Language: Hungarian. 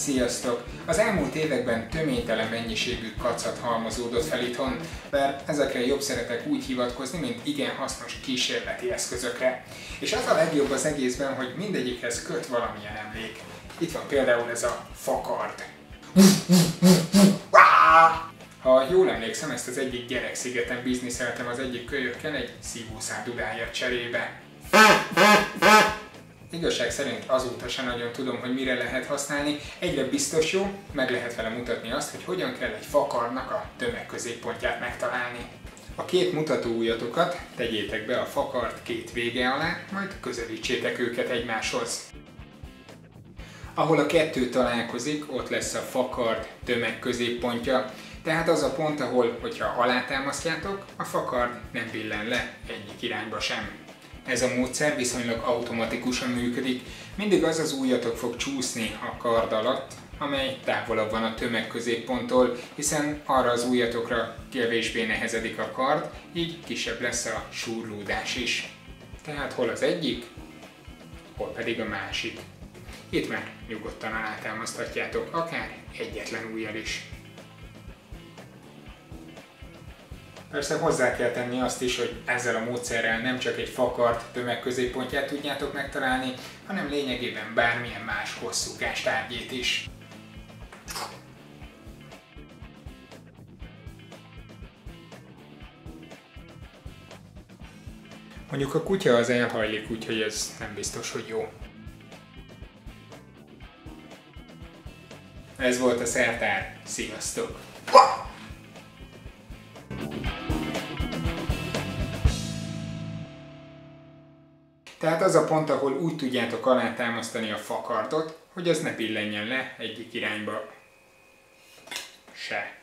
Sziasztok! Az elmúlt években töménytelen mennyiségű kacat halmozódott fel itthon, bár ezekre jobb szeretek úgy hivatkozni, mint igen hasznos kísérleti eszközökre. És az a legjobb az egészben, hogy mindegyikhez köt valamilyen emlék. Itt van például ez a fakard. Ha jól emlékszem, ezt az egyik gyerekszigeten bizniszeltem az egyik kölyökkel egy szívószáduláért cserébe. Igazság szerint azóta sem nagyon tudom, hogy mire lehet használni. Egyre biztos jó, meg lehet vele mutatni azt, hogy hogyan kell egy fakardnak a tömegközéppontját megtalálni. A két mutatóujjatokat tegyétek be a fakard két vége alá, majd közelítsétek őket egymáshoz. Ahol a kettő találkozik, ott lesz a fakard tömegközéppontja. Tehát az a pont, ahol, hogyha alátámasztjátok, a fakard nem billen le egyik irányba sem. Ez a módszer viszonylag automatikusan működik, mindig az az ujjatok fog csúszni a kard alatt, amely távolabb van a tömegközépponttól, hiszen arra az ujjatokra kevésbé nehezedik a kard, így kisebb lesz a súrlódás is. Tehát hol az egyik, hol pedig a másik. Itt már nyugodtan alátámaszthatjátok, akár egyetlen ujjal is. Persze hozzá kell tenni azt is, hogy ezzel a módszerrel nem csak egy fakard tömegközéppontját tudjátok megtalálni, hanem lényegében bármilyen más hosszúkás tárgyét is. Mondjuk a kutya az elhajlik, úgyhogy ez nem biztos, hogy jó. Ez volt a szertár. Sziasztok! Tehát az a pont, ahol úgy tudjátok alátámasztani a fakardot, hogy az ne billenjen le egyik irányba se.